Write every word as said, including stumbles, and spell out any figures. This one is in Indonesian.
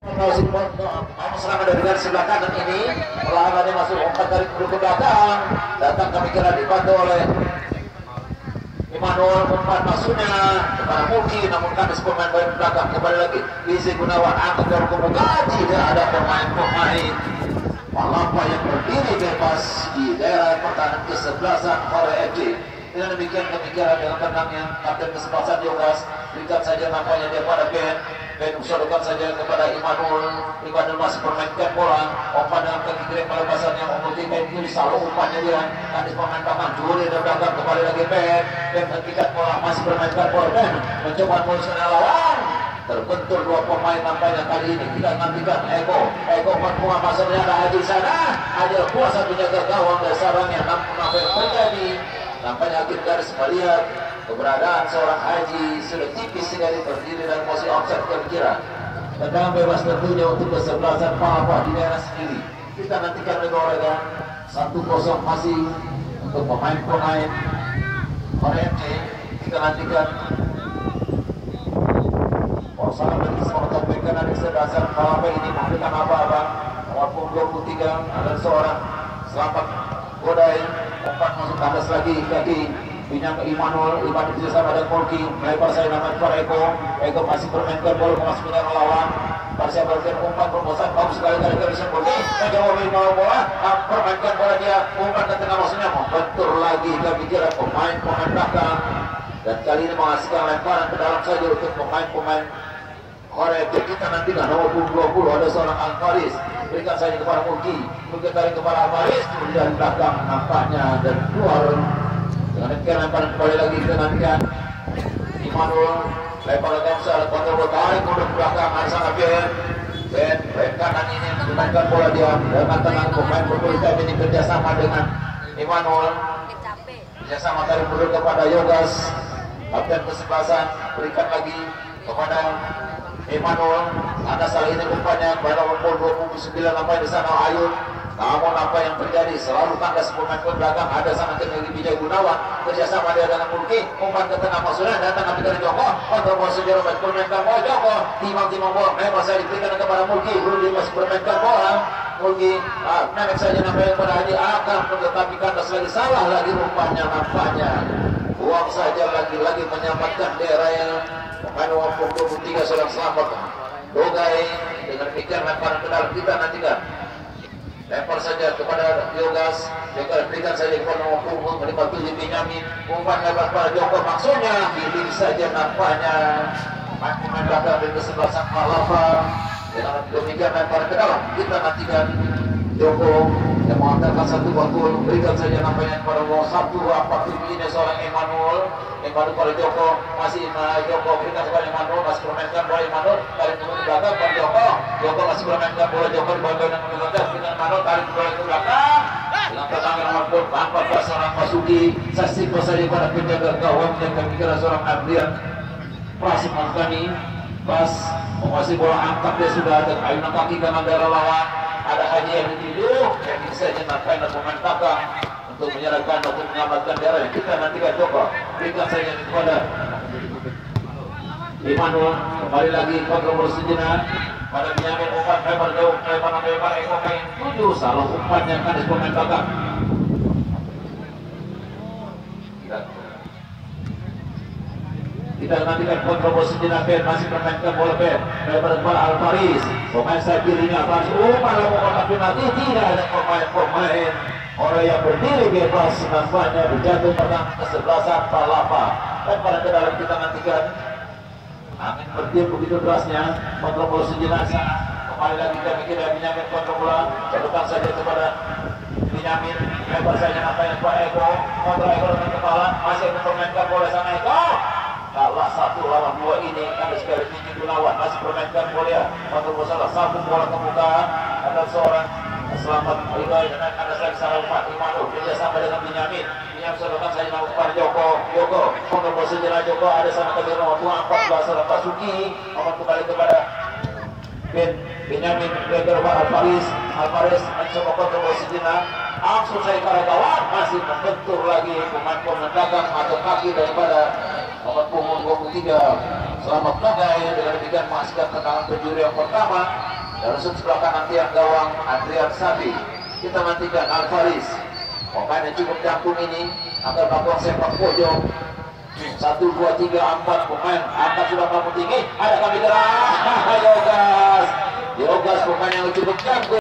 Kamu selama dari garis sebelah kanan ini perlahannya masuk umpan dari ke belakang, datang kami kira dibantu oleh Immanuel. Umpan masuknya kepada Mulki, namun kami pemain baik belakang kembali lagi Izzy Gunawan angkat dari kemuka. Tidak ada pemain-pemain Palapa yang berdiri bebas di daerah pertahanan kesebelasan Korea F C. Dengan demikian pemikiran dengan tenangnya kapten kesebelasan Yogas berikan saja nampaknya dia pada Ben. Ben usulkan saja kepada Immanuel. Immanuel masih bermainkan bola. Umpan dengan kaki kiri pelepasan yang memutih Ben ini selalu umpannya dia. Kadis pemain tangan juri dan belakang kembali lagi Ben. Ben hentikan bola masih bermainkan bola Ben. Mencoba memuluskan lawan. Terbentur dua pemain nampaknya kali ini. Kita nantikan Eko. Eko Fatmua masuknya ada Haji sana. Haji kuasa menjaga gawang dari sarangnya. Namun apa yang terjadi? Nampaknya akhir garis melihat keberadaan seorang Haji sudah tipis sekali berdiri dan posisi offside kira-kira. Tendangan bebas tentunya untuk kesebelasan Palapa di daerah sendiri. Kita nantikan rekan-rekan satu kosong masih untuk pemain-pemain Korea F C. Kita nantikan Porsalan dari seorang bek kanan di sebelasan Palapa ini memberikan apa-apa. Walaupun dua puluh tiga ada seorang Selamat Godai. Umpan masuk tandas lagi kaki pinjam ke Immanuel. Immanuel bisa sama dengan Mulki melebar saya nama kepada Eko. Eko masih bermainkan bola masuk ke lawan. Pasca bermain umpan berbosan bagus sekali dari Garrison Mulki. Menjawab lima bola permainkan bola dia umpan ke tengah maksudnya membentur lagi kami kira pemain-pemain belakang. Dan kali ini menghasilkan lemparan ke dalam saja untuk pemain-pemain Korea. Kita nanti kan nomor dua puluh ada seorang Alvaris. Berikan saja kepada Mulki. Mulki tarik kepada Alvaris. Kemudian belakang nampaknya dan keluar. Dengan demikian lemparan kembali lagi kita nantikan Immanuel. Lemparan Gamsal. Kontrol tarik mundur ke belakang. Ada sana Ben. Ben. Ben kanan ini menggunakan bola dia. Dengan tenang pemain berkualitas ini kerjasama dengan Immanuel. Kerjasama tarik mundur kepada Yogas. Kapten kesebelasan. Berikan lagi kepada Immanuel. Ada salah ini umpannya kepada nomor dua puluh sembilan apa di sana Ayun. Namun apa yang terjadi selalu tandas pemain ke belakang. Ada sana kembali Bijay Gunawan kerjasama dia dengan Mulki. Umpan ke tengah maksudnya datang tapi dari Joko kontrol bola sendiri bermainkan bola Joko timang-timang bola memang saya diberikan kepada Mulki. Belum dia masih bermainkan bola Mulki ah, naik saja namanya kepada Haji akan tetapi kandas lagi salah lagi umpannya nampaknya buang saja lagi-lagi menyelamatkan daerah yang pemain nomor dua puluh tiga seorang Selamat Dogai. Dengan demikian lemparan ke dalam kita nantikan lempar saja kepada Yogas. Yogas berikan saja kepada nomor punggung lima puluh tujuh Benyamin. Umpan lebar pada Joko maksudnya pilih saja nampaknya pemain belakang dari kesebelasan Palapa. Dengan demikian lemparan ke dalam kita nantikan Joko yang mengangkatkan satu gol. Berikan saja nampaknya kepada nomor satu apa ini seorang Immanuel. Immanuel pada Joko masih nah, Joko berikan kepada Immanuel masih bermainkan bola Immanuel tarik ke belakang pada Joko. Joko masih bermainkan bola Joko di bawah dengan menggunakan dengan Immanuel tarik bola ke belakang. Dengan tendangan nomor empat belas seorang Masuki. Saksi saja pada penjaga gawang yang kami kira seorang Adrian Prasim Afghani. Pas menguasai bola angkat dia sudah ada ayunan kaki kanan daerah lawan. Ada Haji yang ditiduh yang bisa jenakkan dan pemain belakang untuk menyerahkan untuk menyelamatkan daerah. Kita nantikan Joko berikan saja kepada Immanuel. Kembali lagi kontrol sejenak pada Benyamin. Umpan lebar jauh lebar lebar Eko kain tujuh salah umpannya kadis pemain belakang. Kita nantikan kontrol sejenak. Ben masih bermainkan bola Ben lebar kepada Alvaris. Pemain sayap kirinya Alvaris. Umpan lalu kotak penalti. Tidak ada pemain-pemain orang yang berdiri bebas nampaknya berjatuh pada kesebelasan Palapa. Dan pada ke dalam kita nantikan angin bertiup begitu derasnya. Kontrol bola sejenak. Kembali lagi kita bikin dari Benyamin kontrol bola. Cedukan saja kepada Benyamin. Lebar saja nampaknya Pak Eko. Kontrol Eko dengan kepala. Masih mempermainkan bola sana Eko. Kalah satu lawan dua ini ada sekali tinggi Gunawan masih bermainkan bola kontrol bola sambung bola ke muka. Ada seorang Selamat Ridhoy dan ada lagi salah umpan Immanuel kerjasama dengan Benyamin. Benyamin sedotan saja nama kepada Joko. Joko kontrol bola sejenak Joko ada sama kali nomor empat belas seorang Basuki. Nomor kembali kepada Ben Benyamin lebar kepada Alvaris. Alvaris mencoba kontrol bola sejenak. Langsung saya para kawan masih membentur lagi pemain pemain belakang atau kaki daripada nomor punggung dua puluh tiga Selamat Nogai dengan demikian menghasilkan tendangan penjuru yang pertama. Dan sebelah kanan tiang gawang Adrian Sabi. Kita nantikan Alvaris. Pemain yang cukup jangkung ini akan melakukan sepak pojok. Satu, dua, tiga, empat pemain angkat sudah kamu tinggi. Ada kami gerak. Yogas, Yogas pemain yang cukup jangkung.